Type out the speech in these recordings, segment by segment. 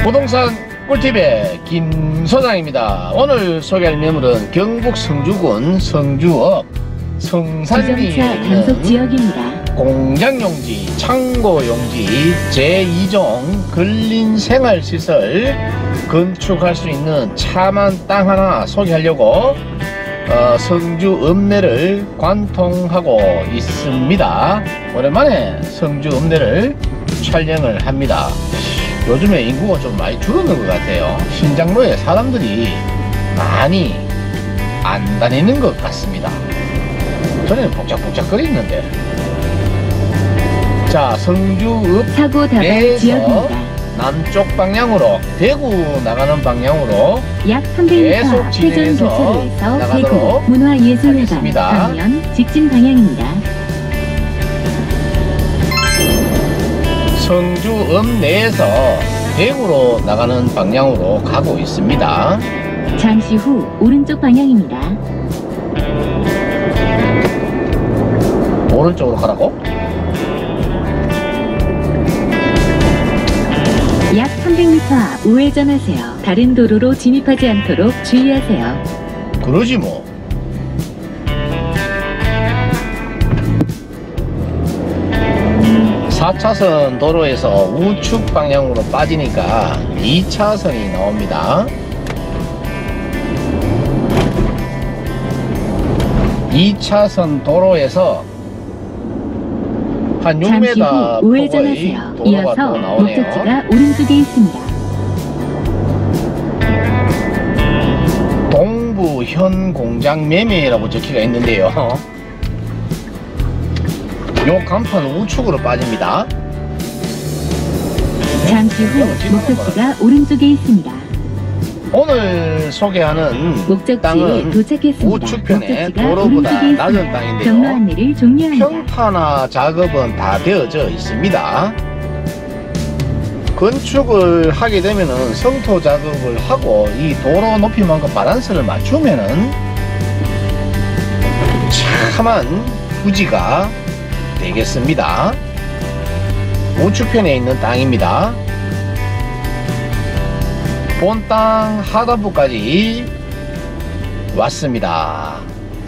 부동산 꿀팁의 김 소장입니다. 오늘 소개할 매물은 경북 성주군 성주읍 성산리에 있는 지역입니다. 공장용지, 창고용지 제2종 근린생활시설 건축할 수 있는 참한 땅 하나 소개하려고 성주 읍내를 관통하고 있습니다. 오랜만에 성주 읍내를 촬영을 합니다. 요즘에 인구가 좀 많이 줄어든 것 같아요. 신장로에 사람들이 많이 안 다니는 것 같습니다. 전에는 복작복작거리는데. 자, 성주읍 사고 다발 내에서 지역입니다. 남쪽 방향으로 대구 나가는 방향으로 약 계속 300m 진행해서 회전 교차로에서 대구 나가도록 문화예술회관 하겠습니다. 방면 직진 방향입니다. 성주읍 내에서 대구로 나가는 방향으로 가고 있습니다. 잠시 후 오른쪽 방향입니다. 오른쪽으로 가라고? 약 300m 앞 우회전하세요. 다른 도로로 진입하지 않도록 주의하세요. 그러지 뭐. 사 4차선 도로에서 우측 방향으로 빠지니까 2차선이 나옵니다. 2차선 도로에서 한 잠시 6m 후 우회전하세요. 도로가 또 이어서 나오네요. 목적지가 오른쪽에 있습니다. 동부현 공장 매매라고 적혀가 있는데요. 요 간판 우측으로 빠집니다. 잠시 후 목적지가 오른쪽에 있습니다. 오늘 소개하는 목적지에 땅은 도착했습니다. 우측편에 목적지가 도로보다 오른쪽에 낮은 있습니다. 경로 땅인데요. 안내를 종료합니다. 평탄화 작업은 다 되어져 있습니다. 건축을 하게 되면은 성토 작업을 하고 이 도로 높이만큼 바란스를 맞추면은 참한 부지가 되겠습니다. 우측편에 있는 땅입니다. 본 땅 하단부까지 왔습니다.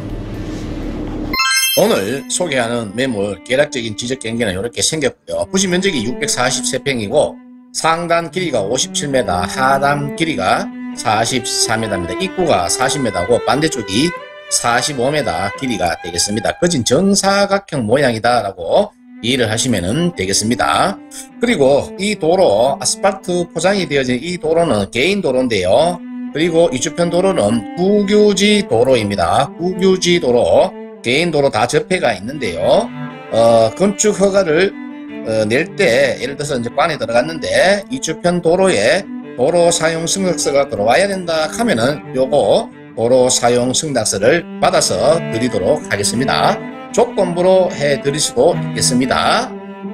오늘 소개하는 매물 계략적인 지적 경계는 이렇게 생겼고요. 부지 면적이 643평이고 상단 길이가 57m, 하단 길이가 44m입니다. 입구가 40m고 반대쪽이 45m 길이가 되겠습니다. 거진 정사각형 모양이다 라고 이해를 하시면 되겠습니다. 그리고 이 도로 아스팔트 포장이 되어진 이 도로는 개인 도로인데요. 그리고 이주편 도로는 국유지 도로입니다. 국유지 도로, 개인 도로 다 접해가 있는데요. 건축 허가를 낼 때 예를 들어서 이제 관에 들어갔는데 이주편 도로에 도로 사용 승낙서가 들어와야 된다 하면은 요거 도로 사용 승낙서를 받아서 드리도록 하겠습니다. 조건부로 해드릴 수도 있겠습니다.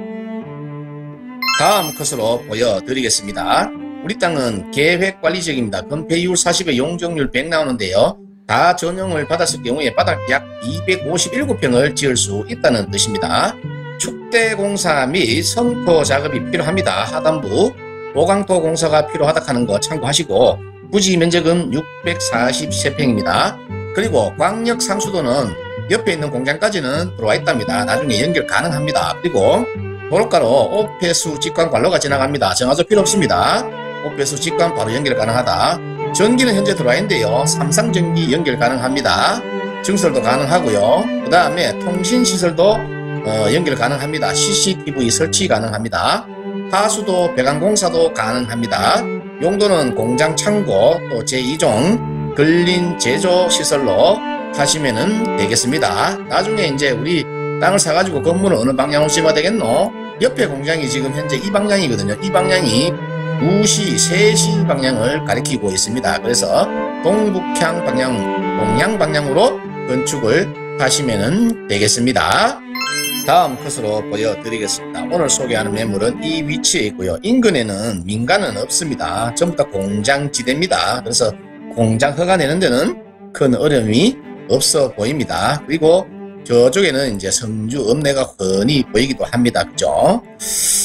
다음 컷으로 보여드리겠습니다. 우리 땅은 계획관리지역입니다. 건폐율 40에 용적률 100 나오는데요. 다 전용을 받았을 경우에 바닥 약 257평을 지을 수 있다는 뜻입니다. 축대공사 및 성토 작업이 필요합니다. 하단부 보강토 공사가 필요하다 하는 거 참고하시고 부지 면적은 643평입니다. 그리고 광역 상수도는 옆에 있는 공장까지는 들어와 있답니다. 나중에 연결 가능합니다. 그리고 도로가로 오폐수 직관 관로가 지나갑니다. 정화조 필요 없습니다. 오폐수 직관 바로 연결 가능하다. 전기는 현재 들어와 있는데요. 삼상전기 연결 가능합니다. 증설도 가능하고요. 그 다음에 통신시설도 연결 가능합니다. CCTV 설치 가능합니다. 하수도 배관공사도 가능합니다. 용도는 공장 창고 또 제2종 근린 제조 시설로 하시면은 되겠습니다. 나중에 이제 우리 땅을 사가지고 건물을 어느 방향으로 심어야 되겠노? 옆에 공장이 지금 현재 이 방향이거든요. 이 방향이 2시, 3시 방향을 가리키고 있습니다. 그래서 동북향 방향, 동양 방향으로 건축을 하시면은 되겠습니다. 다음 컷으로 보여드리겠습니다. 오늘 소개하는 매물은 이 위치에 있고요. 인근에는 민가는 없습니다. 전부 다 공장지대입니다. 그래서 공장 허가 내는 데는 큰 어려움이 없어 보입니다. 그리고 저쪽에는 이제 성주 읍내가 훤히 보이기도 합니다. 그죠?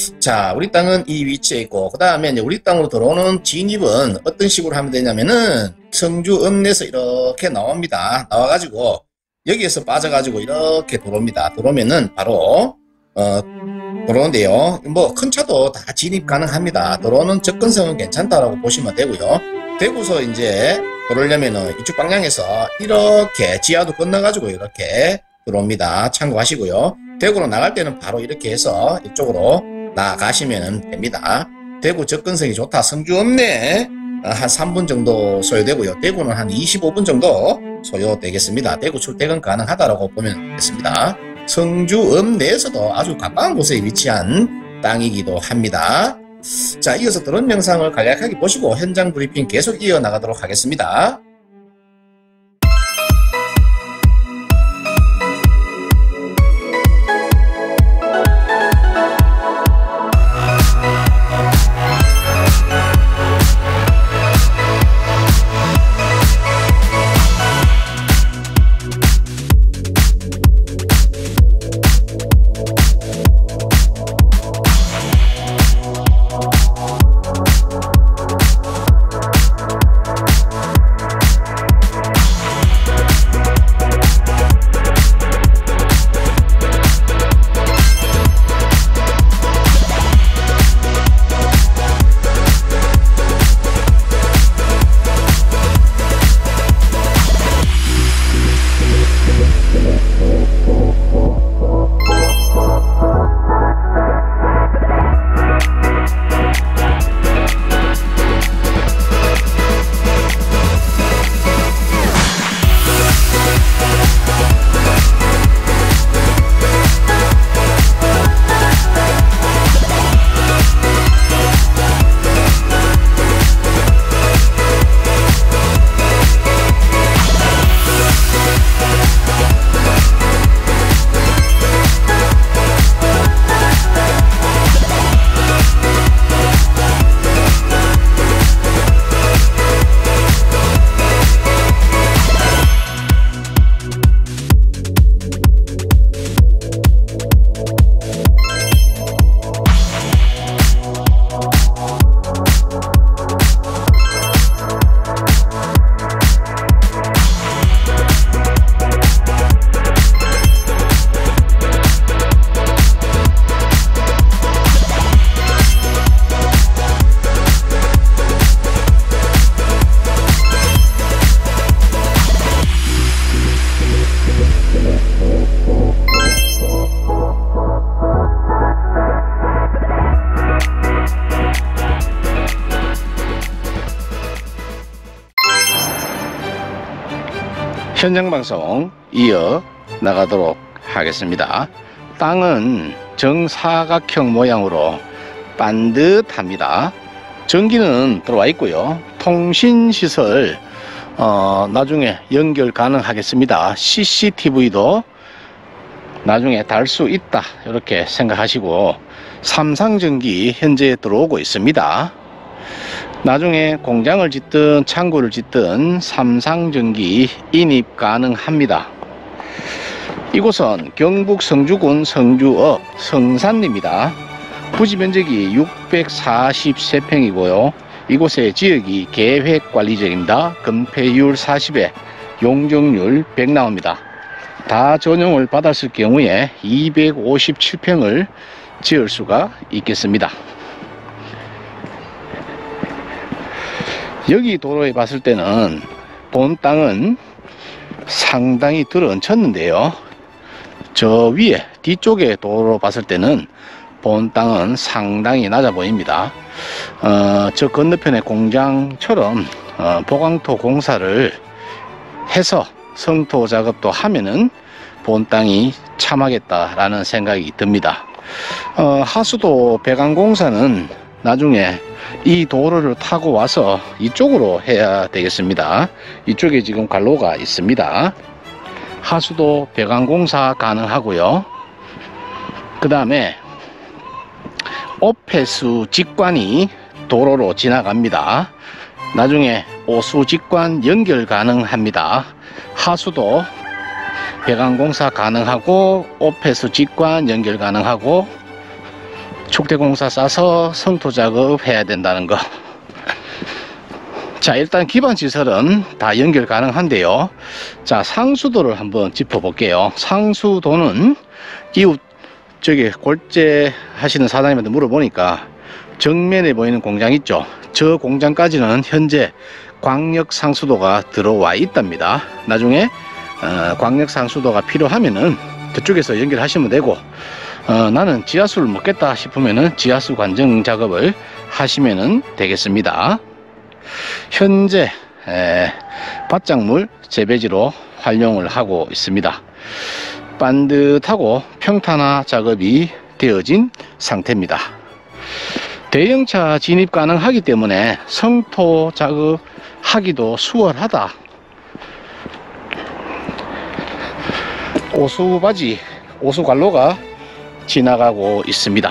자, 우리 땅은 이 위치에 있고, 그 다음에 이제 우리 땅으로 들어오는 진입은 어떤 식으로 하면 되냐면은 성주 읍내에서 이렇게 나옵니다. 나와가지고 여기에서 빠져가지고 이렇게 들어옵니다. 들어오면은 바로 들어오는데요. 뭐 큰 차도 다 진입 가능합니다. 들어오는 접근성은 괜찮다라고 보시면 되고요. 대구서 이제 들어오려면은 이쪽 방향에서 이렇게 지하도 건너가지고 이렇게 들어옵니다. 참고하시고요. 대구로 나갈 때는 바로 이렇게 해서 이쪽으로 나가시면 됩니다. 대구 접근성이 좋다. 성주 읍내 한 3분 정도 소요되고요. 대구는 한 25분 정도 소요되겠습니다. 대구 출퇴근 가능하다라고 보면 되겠습니다. 성주 읍내에서도 아주 가까운 곳에 위치한 땅이기도 합니다. 자, 이어서 들은 영상을 간략하게 보시고 현장 브리핑 계속 이어나가도록 하겠습니다. 현장방송 이어 나가도록 하겠습니다. 땅은 정사각형 모양으로 반듯합니다. 전기는 들어와 있고요. 통신시설 나중에 연결 가능하겠습니다. CCTV도 나중에 달 수 있다 이렇게 생각하시고, 삼상전기 현재 들어오고 있습니다. 나중에 공장을 짓든 창고를 짓든 삼상전기 인입 가능합니다. 이곳은 경북 성주군 성주읍 성산리입니다. 부지 면적이 643평이고요. 이곳의 지역이 계획관리지역입니다. 건폐율 40에 용적률 100 나옵니다. 다 전용을 받았을 경우에 257평을 지을 수가 있겠습니다. 여기 도로에 봤을 때는 본 땅은 상당히 들어얹혔는데요. 저 위에 뒤쪽에 도로 봤을 때는 본 땅은 상당히 낮아 보입니다. 저 건너편의 공장처럼 보강토 공사를 해서 성토 작업도 하면은 본 땅이 참하겠다라는 생각이 듭니다. 하수도 배관 공사는 나중에 이 도로를 타고 와서 이쪽으로 해야 되겠습니다. 이쪽에 지금 관로가 있습니다. 하수도 배관 공사 가능하고요. 그 다음에 오폐수 직관이 도로로 지나갑니다. 나중에 오수 직관 연결 가능합니다. 하수도 배관 공사 가능하고 오폐수 직관 연결 가능하고 축대공사 싸서 성토 작업 해야 된다는 거. 자, 일단 기반 시설은 다 연결 가능한데요. 자, 상수도를 한번 짚어 볼게요. 상수도는 이웃 저기 골재 하시는 사장님한테 물어보니까 정면에 보이는 공장 있죠. 저 공장까지는 현재 광역 상수도가 들어와 있답니다. 나중에 광역 상수도가 필요하면은 그쪽에서 연결하시면 되고, 나는 지하수를 먹겠다 싶으면은 지하수 관정 작업을 하시면 되겠습니다. 현재 밭작물 재배지로 활용을 하고 있습니다. 반듯하고 평탄화 작업이 되어진 상태입니다. 대형차 진입 가능하기 때문에 성토 작업하기도 수월하다. 오수바지, 오수관로가 지나가고 있습니다.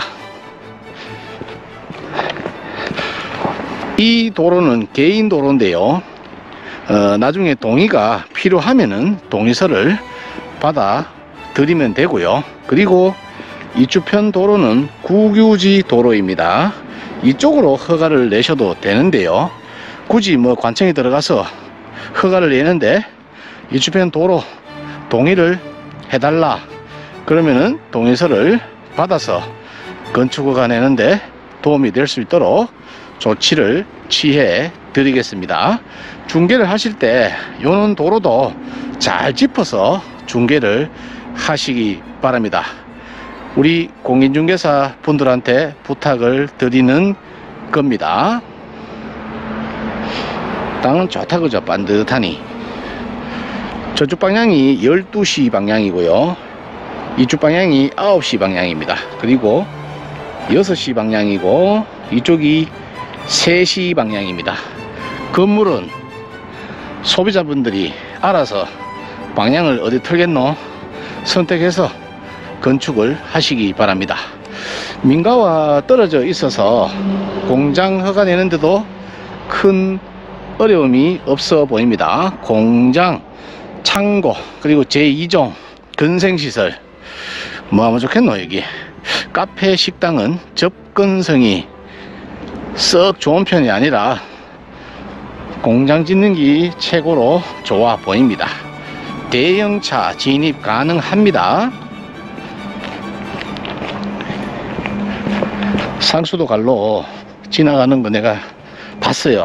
이 도로는 개인 도로인데요. 나중에 동의가 필요하면은 동의서를 받아 드리면 되고요. 그리고 이주편 도로는 국유지 도로입니다. 이쪽으로 허가를 내셔도 되는데요. 굳이 뭐 관청에 들어가서 허가를 내는데 이주편 도로 동의를 해달라 그러면은 동의서를 받아서 건축허가 내는데 도움이 될 수 있도록 조치를 취해 드리겠습니다. 중개를 하실 때 요런 도로도 잘 짚어서 중개를 하시기 바랍니다. 우리 공인중개사 분들한테 부탁을 드리는 겁니다. 땅은 좋다 그죠? 반듯하니. 저쪽 방향이 12시 방향이고요. 이쪽 방향이 9시 방향입니다. 그리고 6시 방향이고 이쪽이 3시 방향입니다. 건물은 소비자분들이 알아서 방향을 어디 틀겠노 선택해서 건축을 하시기 바랍니다. 민가와 떨어져 있어서 공장 허가 내는데도 큰 어려움이 없어 보입니다. 공장, 창고, 그리고 제2종 근생시설 뭐 하면 좋겠노. 여기 카페, 식당은 접근성이 썩 좋은 편이 아니라 공장 짓는 게 최고로 좋아 보입니다. 대형차 진입 가능합니다. 상수도 갈로 지나가는 거 내가 봤어요.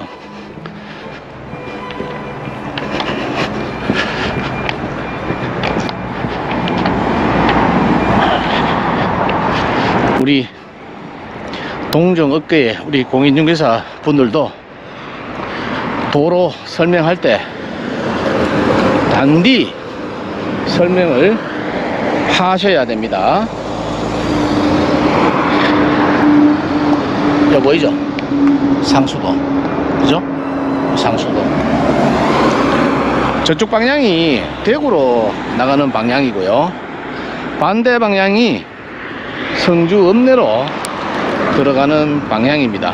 우리 동정업계의 우리 공인중개사 분들도 도로 설명할 때 단디 설명을 하셔야 됩니다. 여기 보이죠? 상수도, 그죠? 상수도. 저쪽 방향이 대구로 나가는 방향이고요. 반대 방향이 성주 읍내로 들어가는 방향입니다.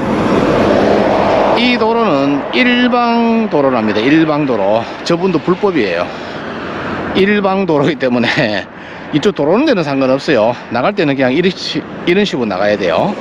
이 도로는 일방도로랍니다. 일방도로. 저분도 불법이에요. 일방도로이기 때문에 이쪽 도로는 데는 상관없어요. 나갈 때는 그냥 이런 식으로 나가야 돼요.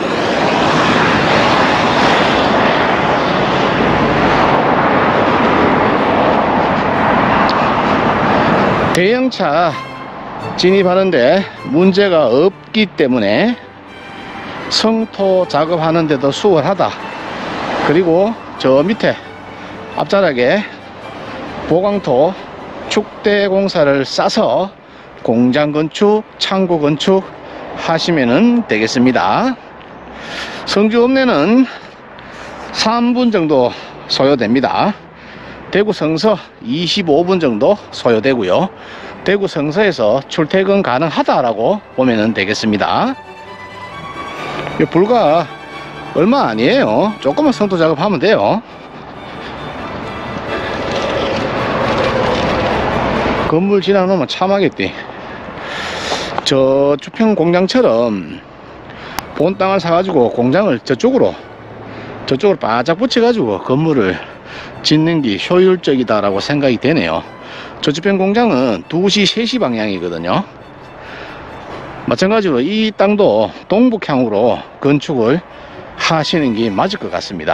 대형차 진입하는데 문제가 없기 때문에 성토 작업하는데도 수월하다. 그리고 저 밑에 앞자락에 보강토 축대공사를 싸서 공장 건축, 창고 건축 하시면 되겠습니다. 성주 읍내는 3분 정도 소요됩니다. 대구 성서 25분 정도 소요되고요. 대구 성서에서 출퇴근 가능하다라고 보면 되겠습니다. 불과 얼마 아니에요. 조금만 성토 작업하면 돼요. 건물 지나놓으면 참하겠디. 저 주평 공장처럼 본 땅을 사가지고 공장을 저쪽으로 바짝 붙여가지고 건물을 짓는 게 효율적이다라고 생각이 되네요. 저주평 공장은 2시, 3시 방향이거든요. 마찬가지로 이 땅도 동북향으로 건축을 하시는 게 맞을 것 같습니다.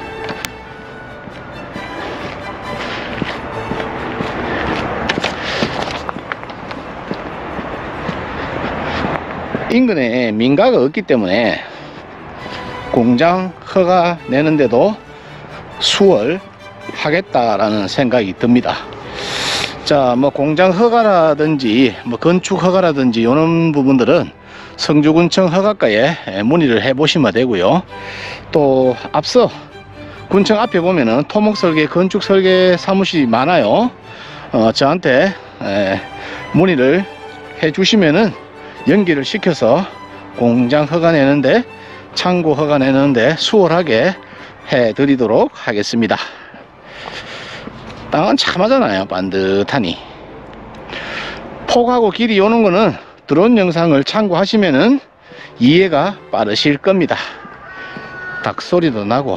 인근에 민가가 없기 때문에 공장 허가 내는데도 수월하겠다라는 생각이 듭니다. 자, 뭐 공장 허가라든지 뭐 건축 허가라든지 이런 부분들은 성주군청 허가과에 문의를 해 보시면 되고요. 또 앞서 군청 앞에 보면은 토목설계 건축설계 사무실이 많아요. 저한테 문의를 해 주시면은 연기를 시켜서 공장 허가 내는데 창고 허가 내는데 수월하게 해 드리도록 하겠습니다. 땅은 참하잖아요. 반듯하니. 폭하고 길이 오는 거는 드론 영상을 참고하시면은 이해가 빠르실 겁니다. 닭소리도 나고.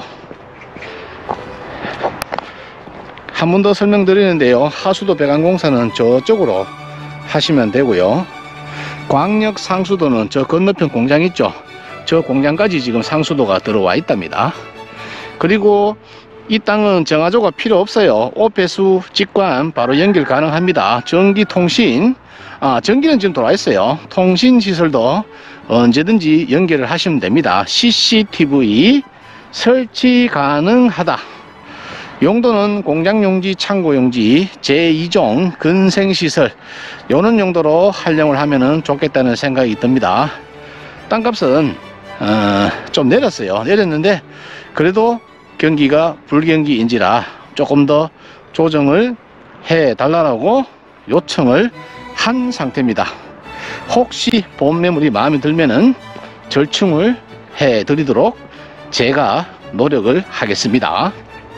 한 번 더 설명드리는데요. 하수도 배관공사는 저쪽으로 하시면 되고요. 광역 상수도는 저 건너편 공장 있죠. 저 공장까지 지금 상수도가 들어와 있답니다. 그리고 이 땅은 정화조가 필요 없어요. 오폐수 직관 바로 연결 가능합니다. 전기통신, 전기는 지금 들어와 있어요. 통신시설도 언제든지 연결을 하시면 됩니다. CCTV 설치 가능하다. 용도는 공장용지, 창고용지, 제2종 근생시설 요런 용도로 활용을 하면 좋겠다는 생각이 듭니다. 땅값은 좀 내렸어요. 내렸는데 그래도 경기가 불경기인지라 조금 더 조정을 해 달라고 요청을 한 상태입니다. 혹시 본 매물이 마음에 들면은 절충을 해 드리도록 제가 노력을 하겠습니다.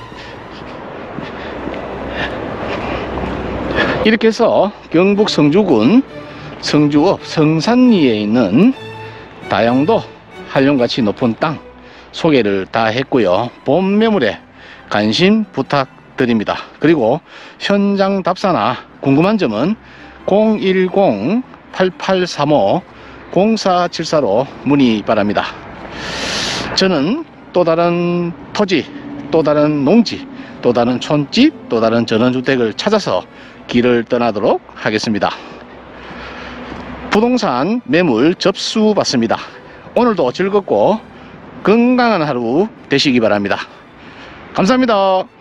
이렇게 해서 경북 성주군 성주읍 성산리에 있는 다용도 활용가치 높은 땅 소개를 다 했고요. 본 매물에 관심 부탁드립니다. 그리고 현장 답사나 궁금한 점은 010-8835-0474로 문의 바랍니다. 저는 또 다른 토지, 또 다른 농지, 또 다른 촌집, 또 다른 전원주택을 찾아서 길을 떠나도록 하겠습니다. 부동산 매물 접수 받습니다. 오늘도 즐겁고 건강한 하루 되시기 바랍니다. 감사합니다.